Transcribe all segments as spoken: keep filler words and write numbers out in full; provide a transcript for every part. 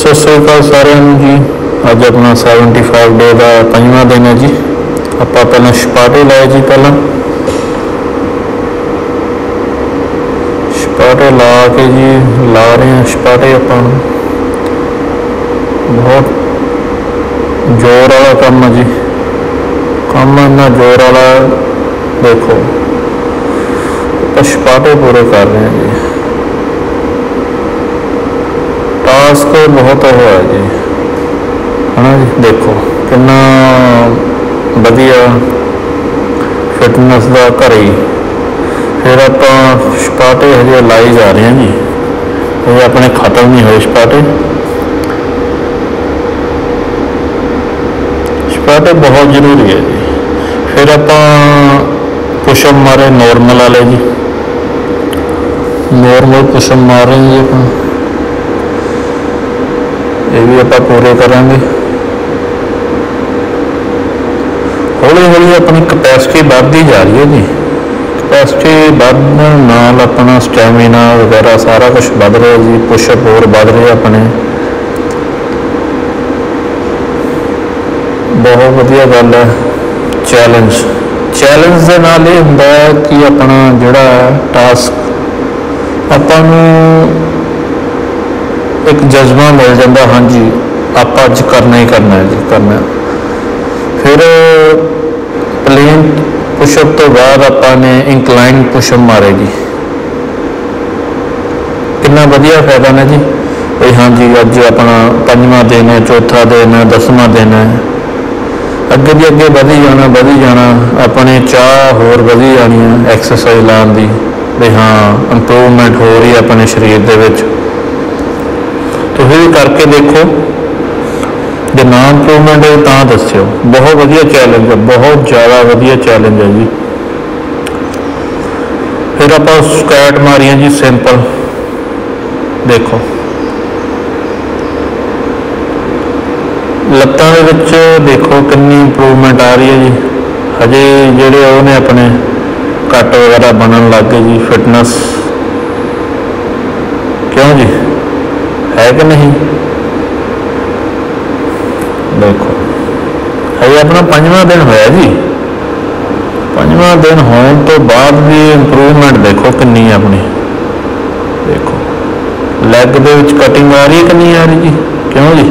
सत श्री अकाल सारिਆਂ ਨੂੰ जी। अज अपना सैवनटी फाइव डे का पंजवां दिन है जी। आप पहले छपाटे लाए जी, पहला छपाटे ला के जी ला रहे हैं छपाटे। अपन बहुत जोर वाला काम है जी, काम इन्ना जोर वाला। देखो छपाटे पूरे कर रहे हैं जी। टास्क बहुत हो है जी, है ना जी। देखो कितना वधिया फिटनेस का घर ही। फिर आप छपाटे हजे लाई जा रहे हैं जी, ये अपने खत्म नहीं हुए छपाटे। छपाटे बहुत जरूरी है जी। फिर आप पुशअप मारे नॉर्मल वाले जी, नॉर्मल पुशअप मार रहे हैं जी। अपन ये भी आप पूरे करांगे। हौली हौली अपनी कैपेसिटी बढ़ती जा रही है जी। कैपेसिटी बढ़ने नाल अपना स्टैमिना वगैरह सारा कुछ बढ़ रहा जी। पुशअप होर बढ़ रहे अपने, बहुत वधिया गल है। चैलेंज चैलेंज के नाल ये हुंदा है कि अपना जिहड़ा टास्क आपां नूं एक जज्बा मिल जाता, हाँ जी आप अज करना ही करना है जी, करना। फिर प्लेन पुशअप तो बाद आपने इंकलाइन पुशअप मारे जी। कितना वधिया फायदा ने जी भाई। हाँ जी अज अपना पंजवां दिन है, चौथा दिन है, दसवां दिन है। अगे भी अगे वधी जाना वधी जाना, अपने चाह होर वधी जानी है एक्सरसाइज लाने की भी। हाँ इंप्रूवमेंट हो रही है अपने शरीर के विच। तुसीं करके देखो, जो ना इंप्रूवमेंट है तो दस्यो। बहुत वधिया चैलेंज है, बहुत ज़्यादा वधिया चैलेंज है जी। फिर आप स्क्वाट मारिए जी सिंपल। देखो लत्तां दे विच देखो कितनी इंप्रूवमेंट आ रही है जी। हजे जेडे उन्हें अपने कट वगैरह बनन लग गए जी। फिटनेस क्यों जी, है कि नहीं। देखो हजे अपना पंजवां दिन होया जी। पंजवां दिन होने तो बाद भी इंप्रूवमेंट देखो कितनी अपनी। देखो लैग दे विच कटिंग आ रही है कि नहीं आ रही जी, क्यों जी।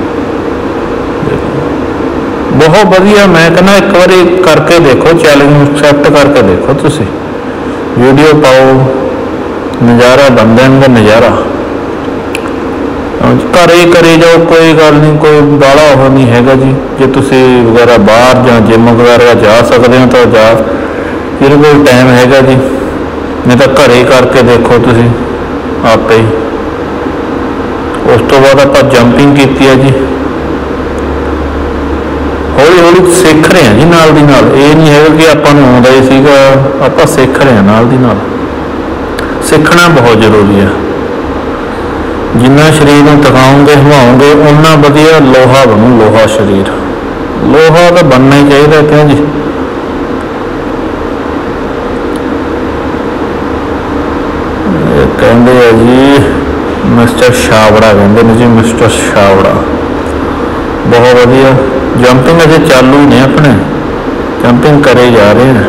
देखो बहुत वधिया। मैं कहना एक बार करके देखो, चैलेंज एक्सैप्ट करके देखो। तुसी वीडियो पाओ, नज़ारा बन जाएगा नज़ारा। घर ही करी जाओ, कोई गल नहीं, कोई बाला वो नहीं है जी। जो तुसी वगैरह बाहर या जिम वगैरह जा सकते हो तो जा, जिन्हें कोई टाइम है जी। नहीं तो घर ही करके देखो तुसी आप ही। उस तो बाद आप जंपिंग की है जी। हौली हौली सीख रहे हैं जी नाल दी नाल। ये नहीं है कि आपां नूं आउंदा ही सीगा, आपां सीख रहे हैं नाल दी नाल। सीखना बहुत जरूरी है। जिन्ना शरीर में थकाओगे हिलाओगे उन्ना वधिया लोहा बनू। लोहा शरीर लोहा तो बनना ही चाहिए, क्यों जी। कहते हैं जी मिस्टर छाबड़ा, कहते हैं जी मिस्टर छाबड़ा। बहुत वधिया। जंपिंग अजे चालू ही नहीं, अपने जंपिंग करे जा रहे हैं।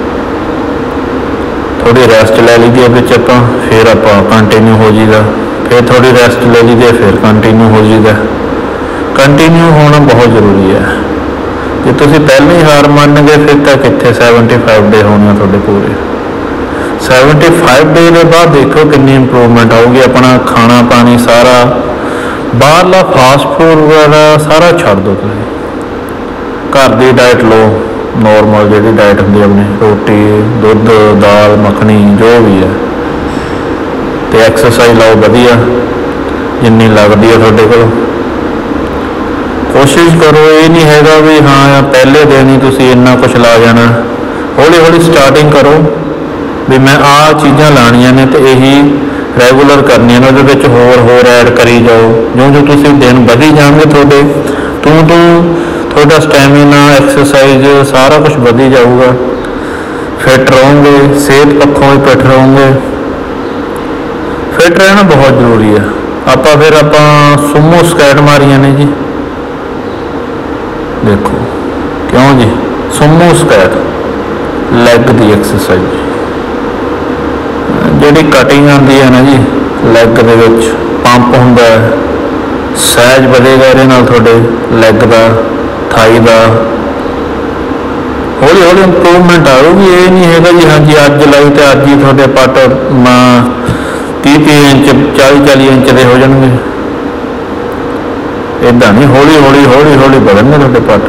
थोड़ी रेस्ट ले लीजिए बिच आपां, फिर आपां कंटिन्यू हो जाएगा। फिर थोड़ी रेस्ट ले लीजिए, फिर कंटिन्यू हो जाएगा। कंटिन्यू होना बहुत जरूरी है। जो तुसी पहले ही हार मान गए फिर तो कितने सैवनटी फाइव डे होने थोड़े पूरे। सैवनटी फाइव डे के बाद देखो कितनी इंप्रूवमेंट आऊगी। अपना खाना पानी सारा बाहरला फास्ट फूड वगैरह सारा छड़ दो। तुम घर की डाइट लो, नॉर्मल जी डाइट होंगी अपनी, रोटी दुध दाल मखनी जो भी है। तो एक्सरसाइज लाओ वधिया जिन्नी लगती है थोड़े को। कोशिश करो, ये नहीं है भी हाँ पहले दिन ही तुसी इन्ना कुछ ला जाना। हौली हौली स्टार्टिंग करो भी मैं आ चीज़ां लानियां ने तो यही रेगूलर करनियां ने। उहदे होर होर ऐड करी जाओ। जो जो तुसी दिन वधी जाओगे थोड़े तू तू थोड़ा स्टैमिना एक्सरसाइज सारा कुछ वधी जाऊगा। फिट रहोगे, सेहत पक्षों भी फिट रहोगे। फिट रहना बहुत जरूरी है। ਆਪਾਂ फिर ਆਪਾਂ सुमो स्कैट मारिया ने जी, देखो क्यों जी, सुमो स्कैट लैग की एक्सरसाइज जी कटिंग आती है ना जी, लैग के पंप होंगे, सहज बढ़ेगा ये थोड़े लैग का थाई का, हौली हौली इंप्रूवमेंट आऊगी। ये नहीं है जी हाँ जी अज लाई तो अज ही थोड़े पट तीह तीह इंच चाली चाली इंच के हो जाएंगे, इदा नहीं, हौली हौली हौली हौली बढ़ेंगे थोड़े पट।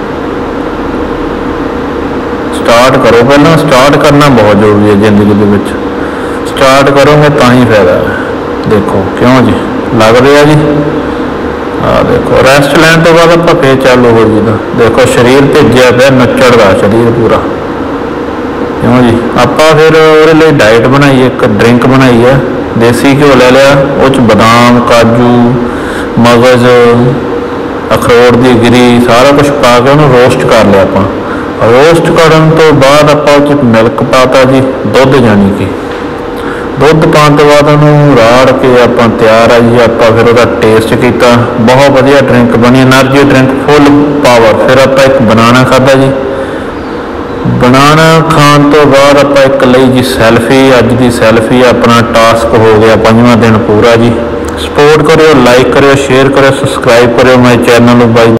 स्टार्ट करो, पहला स्टार्ट करना बहुत जरूरी है जिंदगी के, स्टार्ट करोगे तो ही फायदा है। देखो क्यों जी लग रहा जी, हाँ देखो रेस्ट लैन तो बाद आप फिर चालू हो जी। देखो शरीर भेजा पे नचड़दा शरीर पूरा, क्यों जी। आप फिर वो डाइट बनाई, एक ड्रिंक बनाई है, देसी घ्यो ले लिया, उस बादाम काजू मगज अखरोट की गिरी सारा कुछ पा के उन्होंने रोस्ट कर लिया। आप रोस्ट करन तो बाद आप मिल्क पाता जी, दुध जानी कि दुध पाने तो बाद उन्होंने राड़ के आप तैयार है जी। आप फिर वह टेस्ट किया, बहुत वधिया ड्रिंक बनी, एनर्जी ड्रिंक फुल पावर। फिर आप एक बनाना खादा जी, बनाना खाने तो बाद आप एक ली जी सैल्फी, अज की सैल्फी अपना टास्क हो गया पंजवां दिन पूरा जी। सपोर्ट करो, लाइक करो, शेयर करो, सबसक्राइब करो मेरे चैनल बाई।